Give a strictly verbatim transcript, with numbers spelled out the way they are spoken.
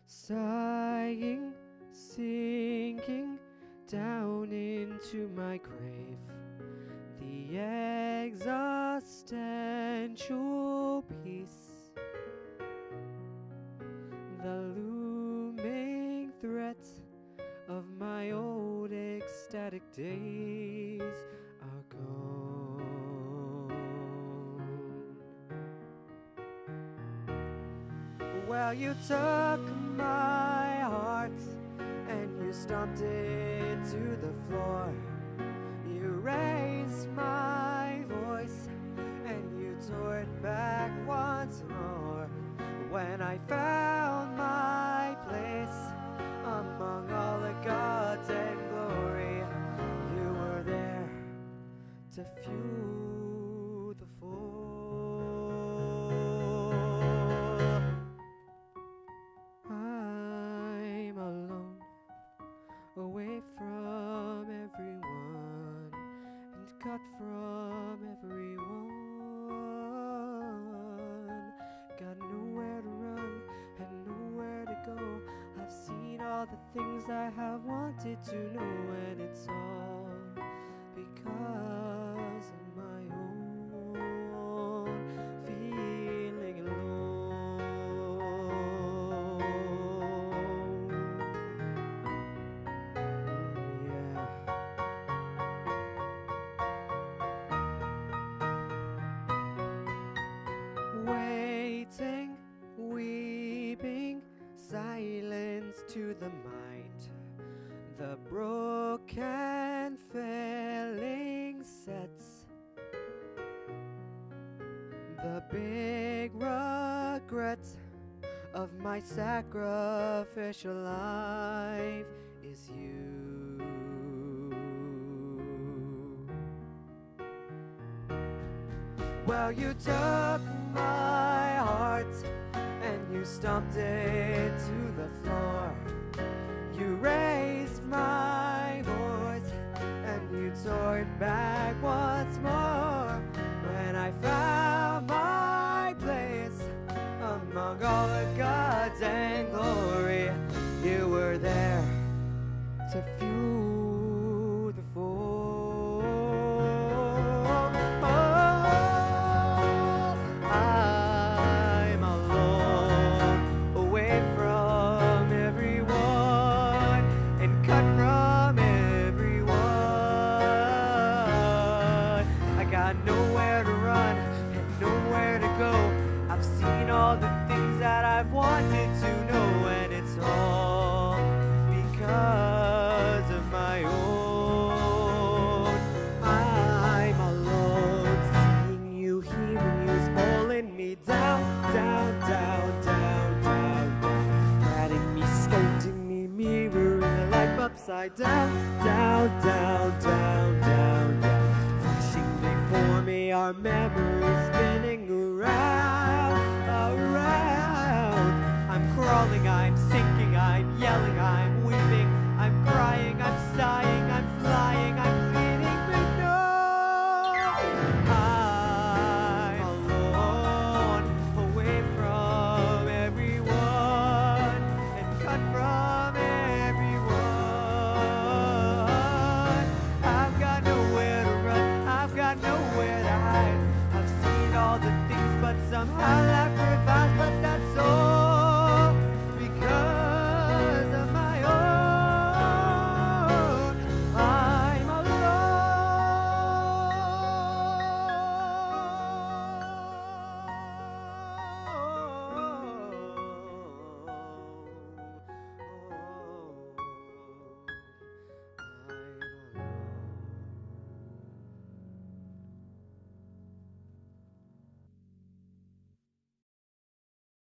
sighing, sinking down into my grave. The existential peace, the looming threat of my old ecstatic days are gone. Well, you took my heart and you stomped it to the floor. You raised my voice and you tore it back once more. When I found my place among all the gods and glory, you were there to fuel the fall. I'm alone, away from everyone, and cut from everyone. Got nowhere to run and nowhere to go. I've seen all the things I have wanted to know, and it's all because of my own feeling alone. Yeah. Waiting, weeping, silence to the mind. The broken failing sets, the big regret of my sacrificial life is you. Well, you took my heart and you stomped it to the floor. You raised my voice and you tore it back once more. When I found my place among all the gods and glory, you were there to fuel the fall. I'm alone, away from everyone, and cut from everyone. I got nowhere to run and nowhere to go. I've seen all the things that I've wanted to know, and it's all because of my own. I'm alone, seeing you, hearing you's pulling me down, down, down, down, down, down, patting me, scolding me, mirroring the life upside down, down, down, down, down, down, flashing before me, our memories spinning around, around. I'm crawling, I'm sinking, I'm yelling, I'm weeping, I'm crying, I'm sighing, I'm flying, I'm bleeding, but no, I'm alone, away from everyone, and cut from everyone. I've got nowhere to run, I've got nowhere to hide. I've seen all the things, but somehow life provides.